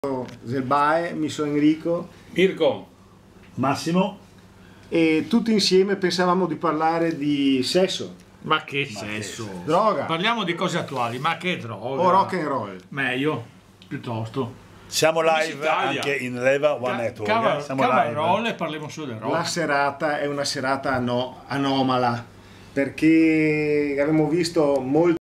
Zelbae, mi sono Enrico, Mirko, Massimo. e tutti insieme pensavamo di parlare di sesso, Ma che sesso? droga Parliamo di cose attuali, ma che droga? o rock and roll. Meglio, piuttosto. Siamo live Italia. anche in Leva One Network. Siamo live. Roll e parliamo solo del rock. La serata è una serata anomala perché abbiamo visto molti